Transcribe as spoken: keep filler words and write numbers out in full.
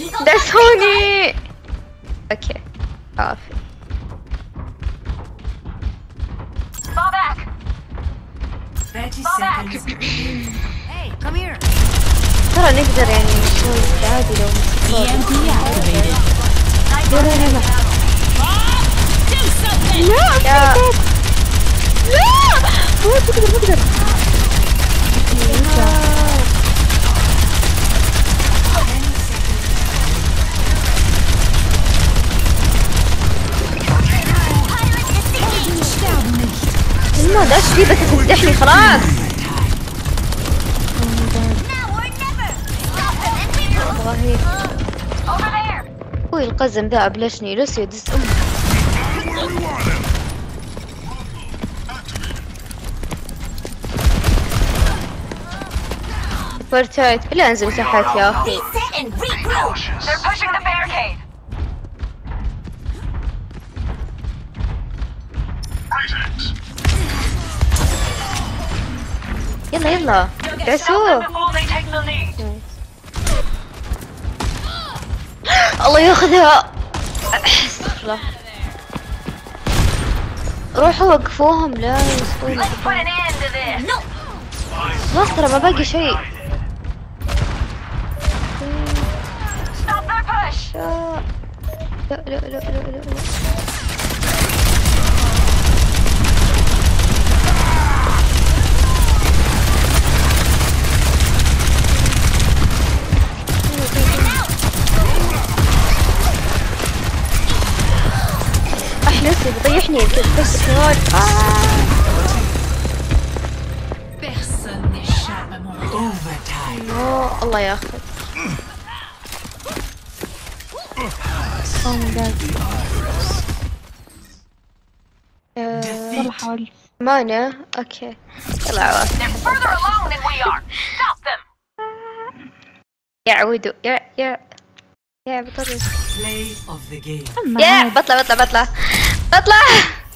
دعسوني. اوكي عافي. ترى نقدر يعني نسوي عادي لو مسكوه. لا لا لا لا لا لا ما تقدر ما تقدر. ما داش فيه بس تفتحني خلاص. والله هو القزم ذا ابلشني لسه يدس امه. فرتايت بلا انزل تحت يا اخي. يلا يلا دعسوه. الله ياخذها. استغفر الله. روحوا وقفوهم لا يسوون. خلاص ترى ما باقي شيء. لا لا لا لا لا لا. أحلسي بيطيحني بس كنول. آه الله ياخذ. والله حاولت. مانا اوكي يلا عوافي. يا عودو يا يا يا بطل. يا بطلع بطلع بطلع بطلع